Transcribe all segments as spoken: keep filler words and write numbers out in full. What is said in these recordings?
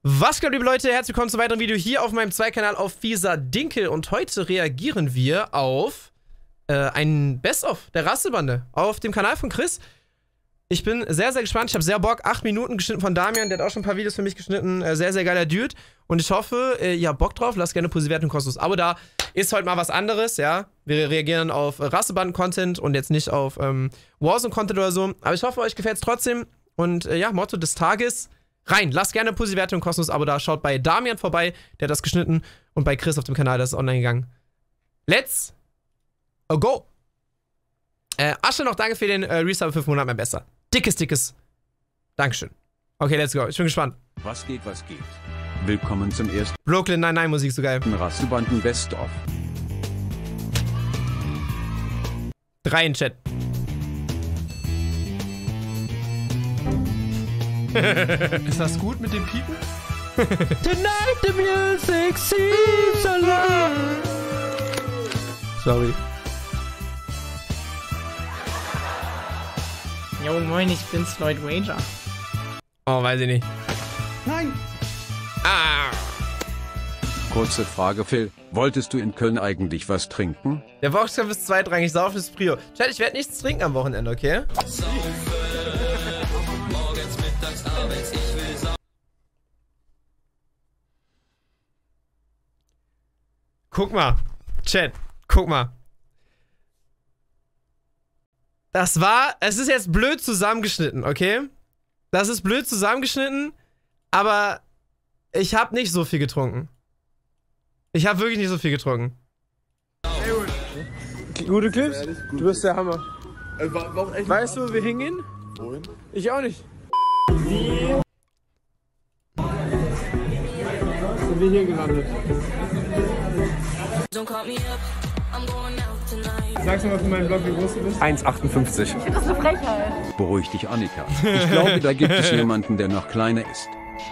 Was geht, liebe Leute? Herzlich willkommen zu einem weiteren Video hier auf meinem Zweikanal auf Fieser Dinkel. Und heute reagieren wir auf äh, ein Best-of der Rasselbande auf dem Kanal von Chris. Ich bin sehr, sehr gespannt. Ich habe sehr Bock. Acht Minuten geschnitten von Damian. Der hat auch schon ein paar Videos für mich geschnitten. Äh, sehr, sehr geiler Dude. Und ich hoffe, äh, ihr habt Bock drauf. Lasst gerne eine positive kostenlos Abo da. Ist heute mal was anderes, ja. Wir reagieren auf äh, Rasselbanden-Content und jetzt nicht auf ähm, Warzone-Content oder so. Aber ich hoffe, euch gefällt es trotzdem. Und äh, ja, Motto des Tages: rein. Lasst gerne eine positive und kostenlos Abo da. Schaut bei Damian vorbei. Der hat das geschnitten. Und bei Chris auf dem Kanal, das ist online gegangen. Let's go. Äh, Asche noch danke für den äh, Resub fünf Monate mehr besser. Dickes, dickes Dankeschön. Okay, let's go. Ich bin gespannt. Was geht, was geht? Willkommen zum ersten Brooklyn Nine-Nine Musik, so geil. Rasselbanden Best of. Drei in Chat. Ist das gut mit dem Piepen? Tonight the music seems alive. Sorry. Jo, moin, ich bin's, Lloyd Ranger. Oh, weiß ich nicht. Nein! Ah! Kurze Frage, Phil. Wolltest du in Köln eigentlich was trinken? Der Boxkampf ist zweitrangig, saufen ist Prio. Chat, ich werde nichts trinken am Wochenende, okay? Guck mal. Chat, guck mal. Das war, es ist jetzt blöd zusammengeschnitten, okay? Das ist blöd zusammengeschnitten, aber ich habe nicht so viel getrunken. Ich habe wirklich nicht so viel getrunken. Gute Clips? Du bist der Hammer. Weißt du, wo wir hingehen? Wohin? Ich auch nicht. Wie? Sind wir hier gelandet? Sagst du mal für meinen Blog, wie groß du bist? eins Komma achtundfünfzig. Ich finde das eine Frechheit. Beruhig dich, Annika. Ich glaube, da gibt es jemanden, der noch kleiner ist.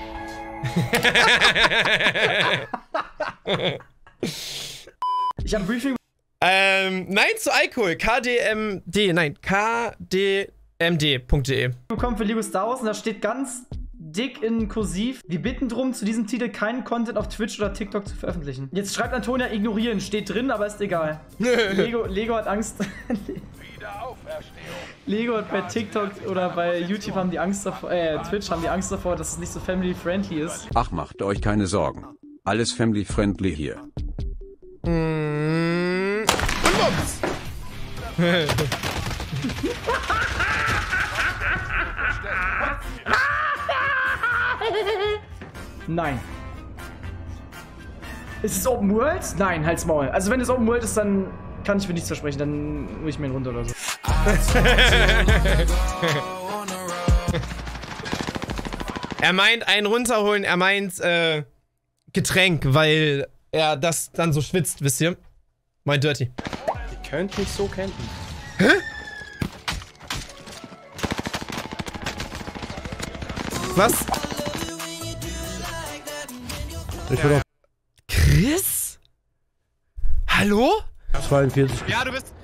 Ich habe ein Briefing. Ähm, nein zu Alkohol. K D M D, nein, K D M D punkt de. bekommen für Lego Star Wars und da steht ganz dick in Kursiv: Wir bitten drum, zu diesem Titel keinen Content auf Twitch oder TikTok zu veröffentlichen. Jetzt schreibt Antonia, ignorieren, steht drin, aber ist egal. Lego, Lego hat Angst. Lego hat bei TikTok oder bei YouTube haben die Angst davor, äh, Twitch haben die Angst davor, dass es nicht so family-friendly ist. Ach, macht euch keine Sorgen. Alles family-friendly hier. Mmh. Nein. Ist es Open World? Nein, halt's Maul. Also wenn es Open World ist, dann kann ich mir nichts versprechen, dann hol ich mir ihn runter oder so. Er meint einen runterholen, er meint äh, Getränk, weil er das dann so schwitzt, wisst ihr? Mein Dirty. Ihr könnt mich so campen. Hä? Was? Ich will Chris? Hallo? noch zweiundvierzig. Ja, du bist.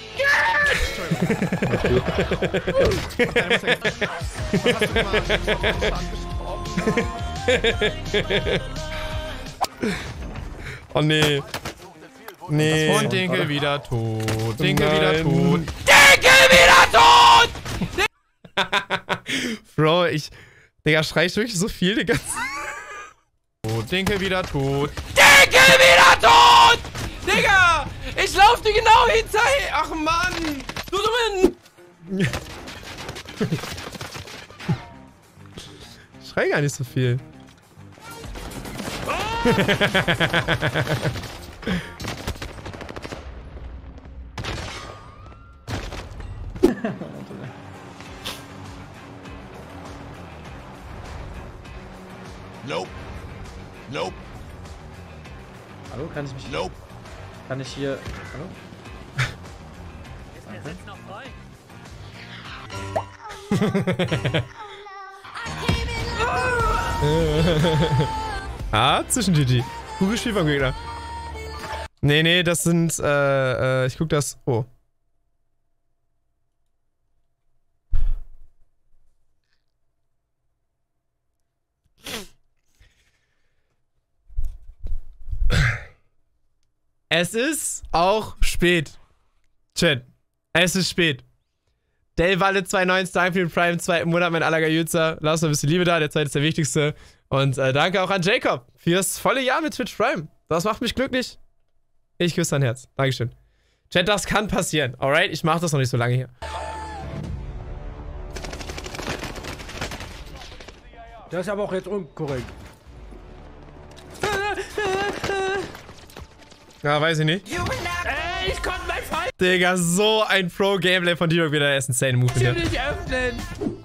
Oh nee. Nee. Und Dinkel wieder tot. Dinkel Nein. wieder tot. Dinkel wieder tot! Bro, ich. Digga, schrei ich wirklich so viel, Digga. Tot. Dinkel wieder tot. Dinkel wieder tot! Digga! Ich lauf dir genau hinterher! Ach Mann! Du dummen! Ich schrei gar nicht so viel. Nope. Nope. Hallo, kann ich mich... Nope. Kann ich hier... Hallo? Ist der Sitz noch frei? Ah, zwischen G G. Gute Spiel vom Gegner. Nee, nee, das sind, äh, äh, ich guck das. Oh. Es ist auch spät. Chat. Es ist spät. Del Walle neunundneunzig, danke für den Prime, zweiten Monat, mein allergeilster. Lass mal ein bisschen Liebe da, der zweite ist der wichtigste. Und äh, danke auch an Jacob fürs volle Jahr mit Twitch Prime. Das macht mich glücklich. Ich küsse dein Herz. Dankeschön. Chat, das kann passieren. Alright, ich mach das noch nicht so lange hier. Das ist aber auch jetzt unkorrekt. Ja, weiß ich nicht. Ey, ich konnte mein Fall Digga, so ein Pro-Gameplay von dir wieder. Der ist ein Insane-Move mit dir. nicht öffnen.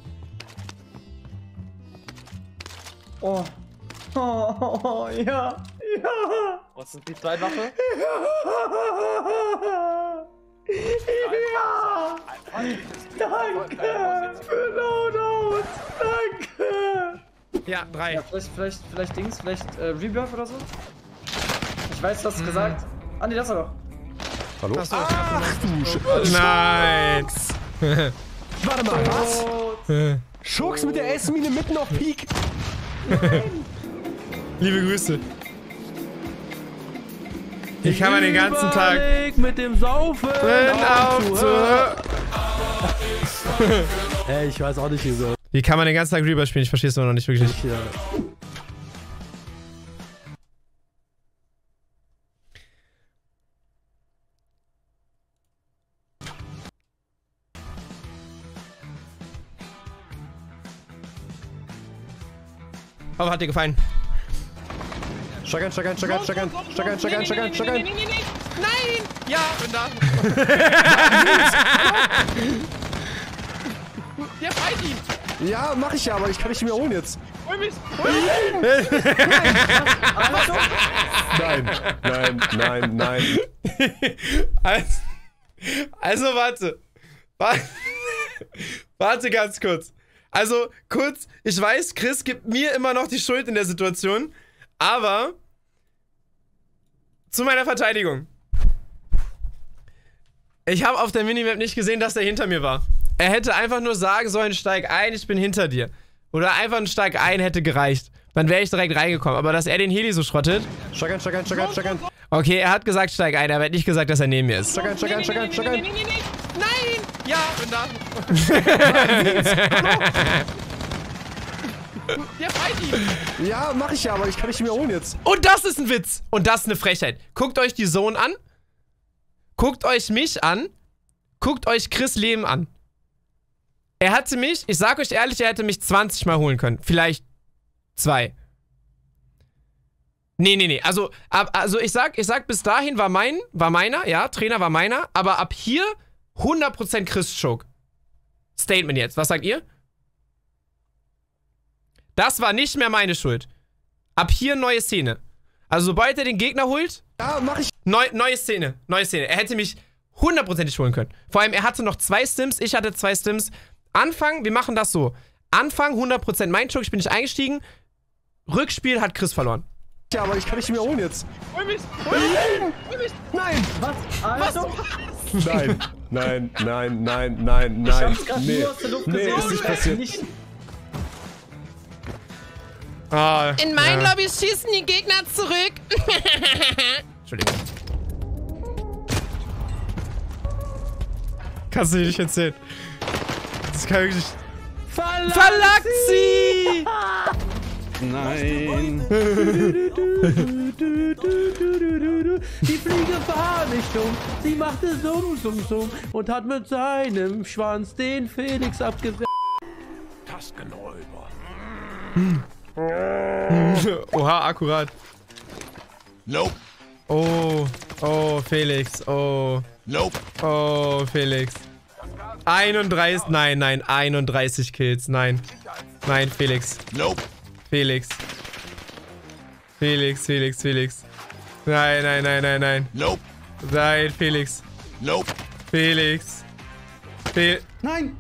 Oh. Oh, oh, oh, ja. Ja. Was ist die zweite Waffe? Ja. Danke für Loadout. Danke. Ja, drei. Ja, vielleicht, vielleicht, vielleicht Dings, vielleicht äh, Rebirth oder so. Ich weiß, du hast es gesagt. Ah, nee, das war doch. Hallo? Achso, Ach du Sch nein. Warte mal, was? Schurks mit der S-Mine mitten auf Peak. Liebe Grüße. Hier kann man den ganzen Tag mit dem Saufen aufzuhören. Ey, ich weiß auch nicht wieso. Wie kann man den ganzen Tag Rebirth spielen? Ich verstehe es noch nicht wirklich. Ja. Aber hat dir gefallen? Steig ein, steig ein, steig ein, steig ein, steig ein, steig ein, steig ein, steig ein. Nein! Ja, bin da. Ja, fight ihn! Ja, mach ich ja, aber ich kann nicht mehr holen jetzt. Hol mich! Hol mich! Nein, nein, nein, nein. Also, also warte. Warte. Warte ganz kurz. Also, kurz, ich weiß, Chris gibt mir immer noch die Schuld in der Situation, aber zu meiner Verteidigung. Ich habe auf der Minimap nicht gesehen, dass der hinter mir war. Er hätte einfach nur sagen sollen, steig ein, ich bin hinter dir. Oder einfach ein Steig ein hätte gereicht. Dann wäre ich direkt reingekommen. Aber dass er den Heli so schrottet. Steig ein, steig ein, steig ein, steig ein. Okay, er hat gesagt, steig ein, aber er hat nicht gesagt, dass er neben mir ist. Steig ein, steig ein, steig ein, steig ein. Nein! Ja, bin da. Ja, fight ihn! Ja, mach ich ja, aber ich kann nicht mehr holen jetzt. Und das ist ein Witz. Und das ist eine Frechheit. Guckt euch die Zone an. Guckt euch mich an. Guckt euch Chris Leben an. Er hatte mich, ich sag euch ehrlich, er hätte mich zwanzig Mal holen können. Vielleicht zwei. Nee, nee, nee. Also, ab, also ich sag, ich sag, bis dahin war mein, war meiner, ja, Trainer war meiner, aber ab hier hundert Prozent Chris Choke. Statement jetzt. Was sagt ihr? Das war nicht mehr meine Schuld. Ab hier neue Szene. Also sobald er den Gegner holt, Ja, mach ich. neu, neue Szene, neue Szene. Er hätte mich hundertprozentig holen können. Vor allem, er hatte noch zwei Stims, ich hatte zwei Stims. Anfang, wir machen das so. Anfang hundert Prozent mein Choke, ich bin nicht eingestiegen. Rückspiel hat Chris verloren. Ja, aber ich kann nicht mehr holen jetzt. Hol mich! Hol mich! Hol mich! Nein! Was? Also? Nein, nein, nein, nein, nein, Ich nein. hab's gerade Nee, nur aus der Luft nee, gesehen. ist nicht passiert. Nicht. Ah, In meinen ja. Lobbys schießen die Gegner zurück. Entschuldigung. Kannst du dir nicht erzählen. Das kann wirklich... Verlaxi! Nein. Die Fliege war nicht dumm, sie machte Summ, Summ, Summ und hat mit seinem Schwanz den Felix abgewehrt. Taskenräuber. Oha, akkurat. Nope. Oh, oh, Felix, oh. Nope. Oh, Felix. einunddreißig, nein, nein, einunddreißig Kills, nein. Nein, Felix. Nope. Felix. Felix, Felix, Felix. Nein, nein, nein, nein, nein. Nope. Nein, Felix. Nope. Felix. Fel Nein!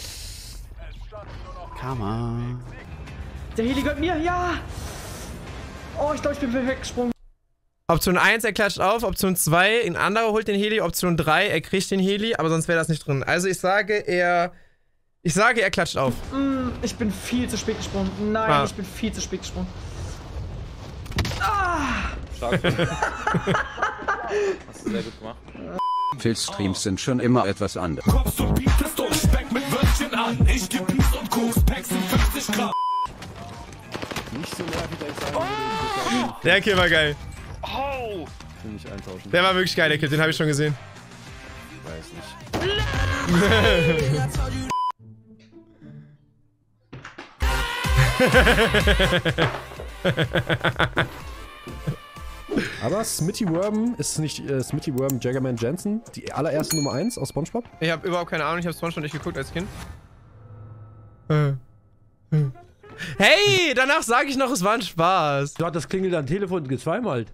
Karma. Der Heli gehört mir, ja! Oh, ich glaube, ich bin weggesprungen. Option eins, er klatscht auf. Option zwei, ein anderer holt den Heli. Option drei, er kriegt den Heli, aber sonst wäre das nicht drin. Also ich sage, er... Ich sage, er klatscht auf. Mm, ich bin viel zu spät gesprungen. Nein, Ah. ich bin viel zu spät gesprungen. Ah! Stark. Hast du sehr gut gemacht. Phils Streams sind schon immer etwas anderes. Kommst du bietest und Speck mit Würstchen an. Ich geb Peace und Koks, Packs in fünfzig Gramm. Nicht so nervig, als ich sagen würde. Der Kill war geil. Oh! Nicht eintauschen. Der war wirklich geil, der Kill. Den habe ich schon gesehen. Weiß nicht. Aber Smitty Worm ist nicht äh, Smitty Worm Jaggerman Jensen, die allererste Nummer eins aus SpongeBob? Ich habe überhaupt keine Ahnung, ich habe SpongeBob nicht geguckt als Kind. Hey, danach sage ich noch, es war ein Spaß. Du hattest klingelt am Telefon gezweimalt.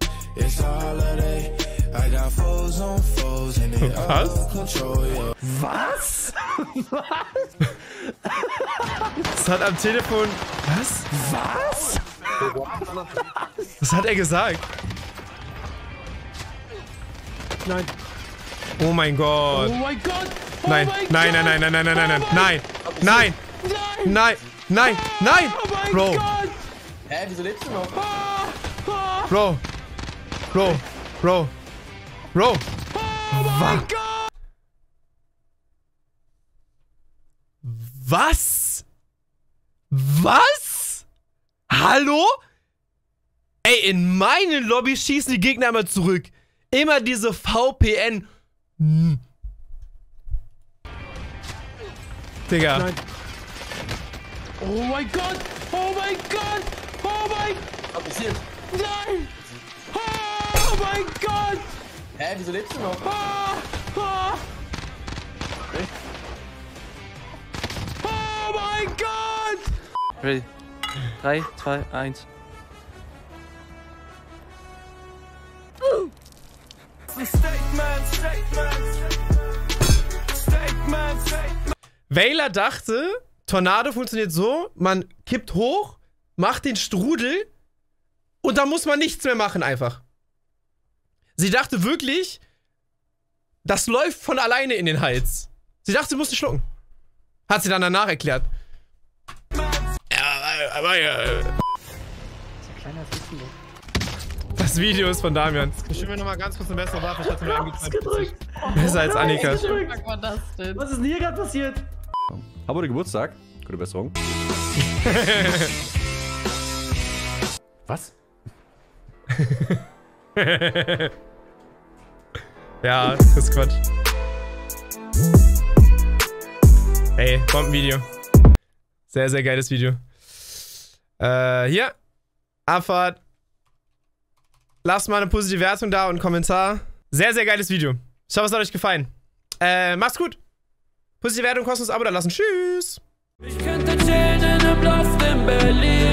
Was? Was? Das hat am Telefon... Was? Was? Was hat er gesagt? Nein. Oh mein Gott. Oh mein Gott. Oh Nein. mein Nein, Gott. nein, nein, nein, nein, nein, nein, Oh nein. Nein. Nein. Nein. Nein. Nein. Oh mein Bro. Gott. Hä, wieso lebst du noch? Ah, ah, Bro. Bro. Bro. Bro. oh mein Gott. Was? Was? Hallo? Ey, in meine Lobby schießen die Gegner immer zurück. Immer diese V P N. Hm. Digga. Nein. Oh mein Gott. Oh mein Gott. Oh mein Was passiert? Nein. Oh mein Gott. Hä, wieso lebst du noch? Ah, ah. Oh mein Gott. Ready. drei, zwei, eins. Veiler dachte, Tornado funktioniert so, man kippt hoch, macht den Strudel und dann muss man nichts mehr machen einfach. Sie dachte wirklich, das läuft von alleine in den Hals. Sie dachte, sie muss nicht schlucken. Hat sie dann danach erklärt. Ja, aber ja. Das Video ist von Damian. Ich will mir nochmal ganz kurz eine bessere Waffe. Ich hatte mir gedrückt. Besser als Annika. Was war das denn? Was ist denn hier gerade passiert? Hab heute Geburtstag. Gute Besserung. Was? Ja, das ist Quatsch. Ey, Bombenvideo. Sehr, sehr geiles Video. Äh, hier. Abfahrt. Lasst mal eine positive Wertung da und einen Kommentar. Sehr, sehr geiles Video. Ich hoffe, es hat euch gefallen. Äh, macht's gut. Positive Wertung, kostenloses Abo da lassen. Tschüss. Ich könnte chillen in einem Loft in Berlin.